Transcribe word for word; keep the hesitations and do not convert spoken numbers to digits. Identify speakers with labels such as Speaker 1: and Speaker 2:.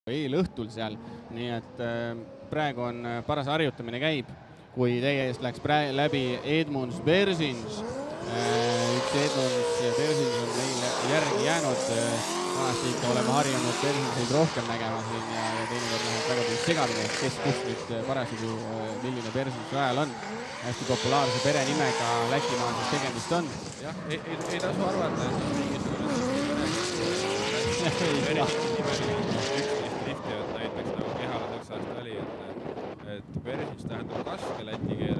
Speaker 1: eelõhtul seal, nii et praegu on paras harjutamine käib, kui teie eest läks läbi Edmunds Bersins. Üks Edmunds ja Bersins on meil järgi jäänud, vanasti ikka oleme harjunud Bersinseid rohkem nägema siin ja, ja teinekord läheb väga palju segamine, kes kus nüüd parasjagu milline Bersins rajal on. Hästi populaarse perenimega Lätimaal tegemist on.
Speaker 2: Jah, ei, ei, ei tasu arvata, et siis mingisugune näiteks nagu Kehala Tõksast oli, et, et Bersins tähendab kaske läti keeles.